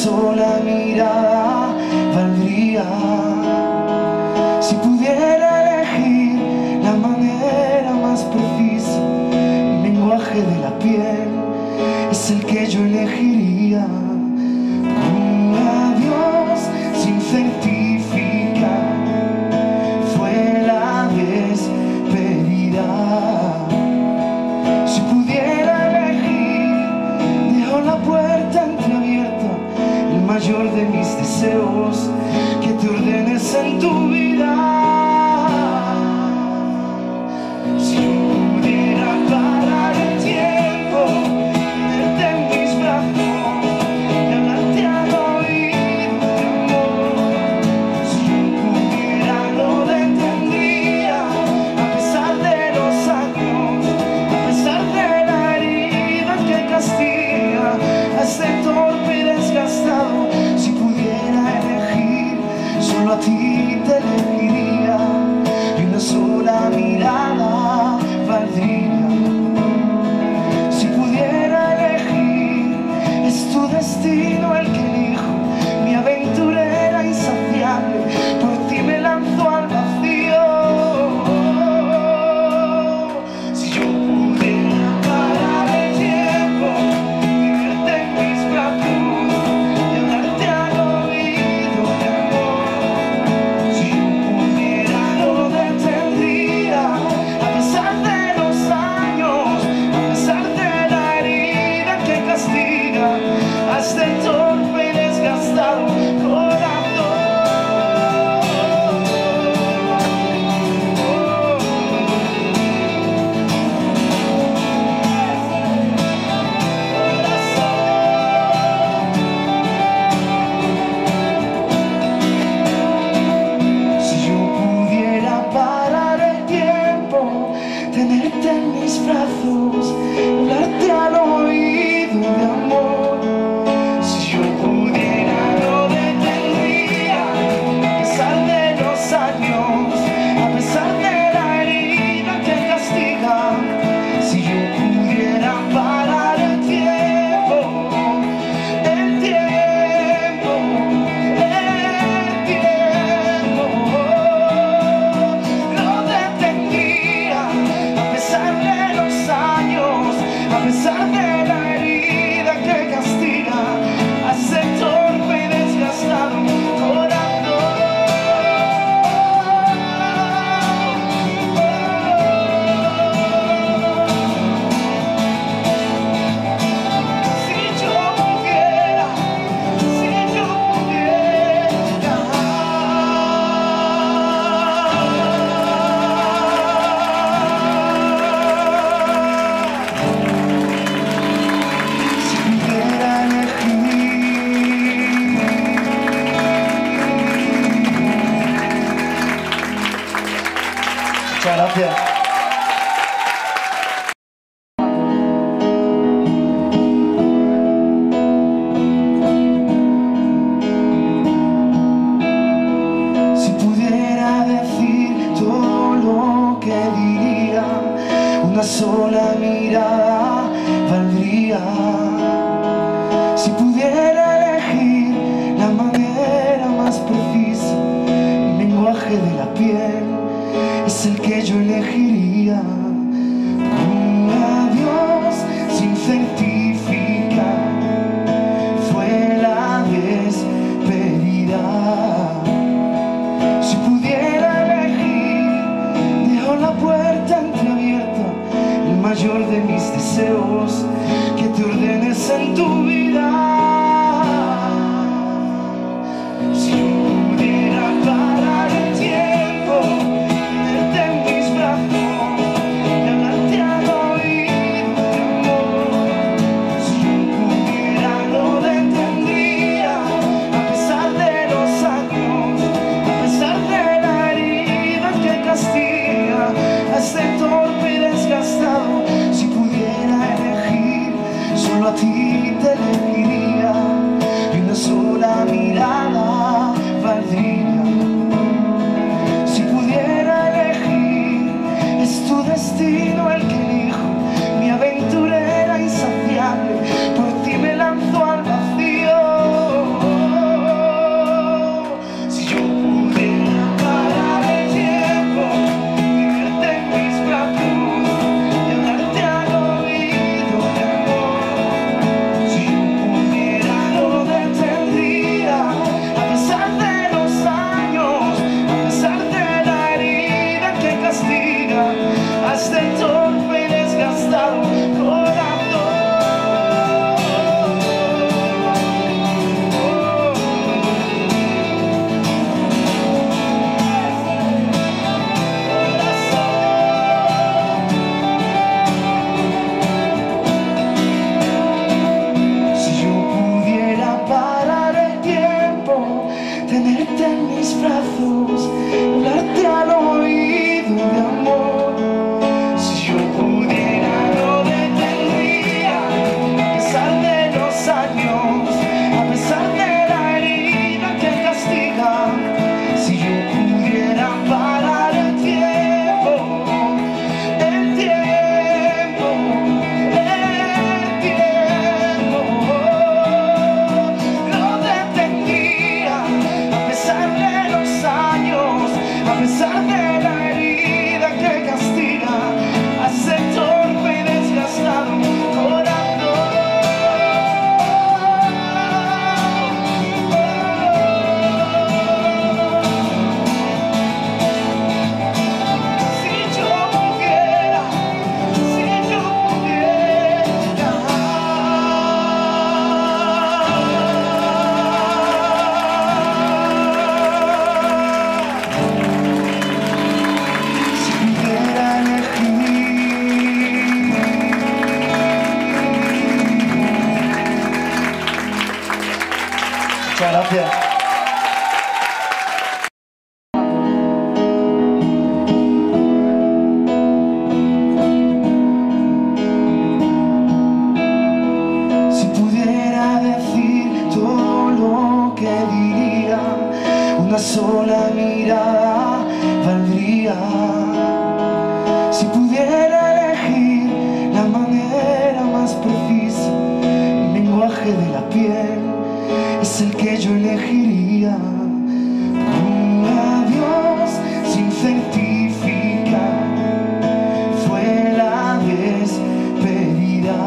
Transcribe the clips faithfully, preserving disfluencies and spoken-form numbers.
sola mirada valdría. Si pudiera elegir la manera más precisa, el lenguaje de la piel es el que yo elegiría. Un adiós sin certificar fue la despedida. Si pudiera elegir, dejo la puerta entreabierta, el mayor de mis deseos, que te ordenes en tu vida. Si yo pudiera parar el tiempo, tenerte en mis brazos y hablarte al oído de amor. Si yo pudiera lo detendría, a pesar de los años, a pesar de la herida que castiga a este torpe y desgastado. Si pudiera elegir, solo a ti te elegiría, y una sola mirada valdría. Si pudiera elegir, es tu destino el que elijo, mi aventurera insaciable, por ti me lanzo al vacío. Si yo pudiera parar el tiempo, tenerte en mis brazos y hablarte al oído de amor. Si yo pudiera lo detendría, a pesar de los años, a pesar de la herida que castiga a este torpe y desgastado corazón. Si yo pudiera parar el tiempo, tenerte en mis brazos, hablarte al oído de amor. Si yo pudiera lo detendría, a pesar de los años, a pesar de la herida que castiga. Si yo pudiera parar el tiempo, el tiempo, el tiempo, lo detendría, a pesar de los años, a pesar de la herida que castiga a ese torpe y desgastado corazón. Si yo pudiera, si yo pudiera, si pudiera elegir. Muchas gracias. Si pudiera decir todo lo que diría, una sola mirada valdría. Si pudiera elegir la manera más precisa, el lenguaje de la piel es el que yo elegiría. Un adiós sin certificar fue la despedida. Si pudiera elegir, dejo la puerta entreabierta, el mayor de mis deseos, que te ordenes en tu vida. Si yo pudiera parar el tiempo, tenerte en mis brazos y hablarte al oído de amor. Si yo pudiera lo detendría, a pesar de los años, a pesar de la herida que castiga a este torpe y desgastado. Si pudiera elegir, solo a ti te elegiría. en mis brazos, hablarte al oído de amor. Si yo pudiera no detendría, a pesar de los años, a pesar de la herida que castiga. Si yo pudiera parar el tiempo, el tiempo, el tiempo, lo detendría, a pesar de los años, a pesar de la herida que castiga a ese torpe y desgastado corazón. Si yo pudiera, si yo pudiera, si pudiera elegir. Muchas gracias. Si pudiera decir todo lo que diría, una sola mirada valdría. Si pudiera elegir la manera más precisa, el lenguaje de la piel es el que yo elegiría. Un adiós sin certificar fue la despedida.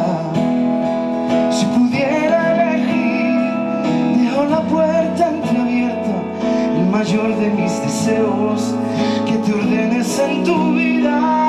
Si pudiera elegir, dejo la puerta entreabierta, el mayor de mis deseos, que te ordenes en tu vida.